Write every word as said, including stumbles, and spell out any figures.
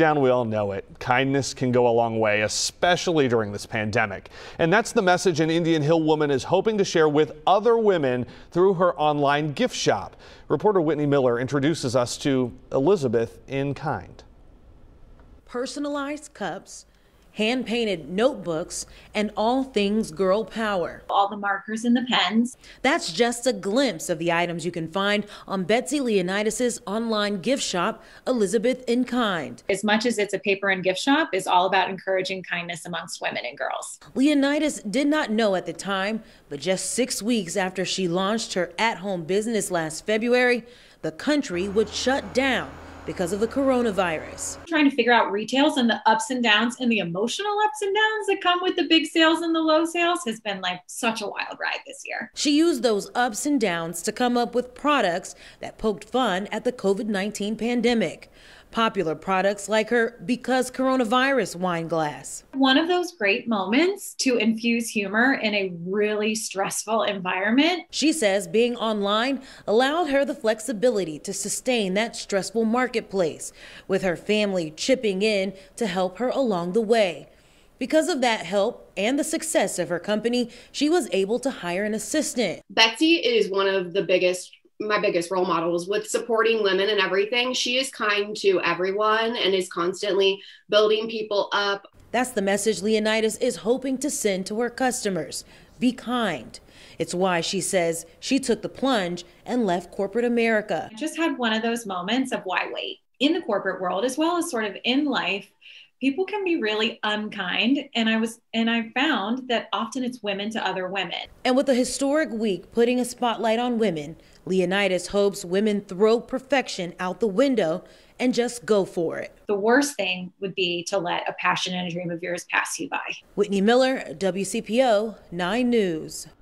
down, we all know it. Kindness can go a long way, especially during this pandemic. And that's the message an Indian Hill woman is hoping to share with other women through her online gift shop. Reporter Whitney Miller introduces us to Elizabeth in Kind. Personalized cups, hand-painted notebooks, and all things girl power. All the markers and the pens. That's just a glimpse of the items you can find on Betsy Leonidas' online gift shop, Elizabeth in Kind. As much as it's a paper and gift shop, it's all about encouraging kindness amongst women and girls. Leonidas did not know at the time, but just six weeks after she launched her at-home business last February, the country would shut down because of the coronavirus. Trying to figure out retails and the ups and downs and the emotional ups and downs that come with the big sales and the low sales has been like such a wild ride this year. She used those ups and downs to come up with products that poked fun at the COVID nineteen pandemic. Popular products like her Because Coronavirus wine glass. One of those great moments to infuse humor in a really stressful environment. She says being online allowed her the flexibility to sustain that stressful marketplace, with her family chipping in to help her along the way. Because of that help and the success of her company, she was able to hire an assistant. Betsy is one of the biggest my biggest role models with supporting women and everything. She is kind to everyone and is constantly building people up. That's the message Leonidas is hoping to send to her customers. Be kind. It's why she says she took the plunge and left corporate America. I just had one of those moments of why wait? In the corporate world, as well as sort of in life, people can be really unkind, and I was and I found that often it's women to other women. And with a historic week putting a spotlight on women, Leonidas hopes women throw perfection out the window and just go for it. The worst thing would be to let a passion and a dream of yours pass you by. Whitney Miller, W C P O nine News.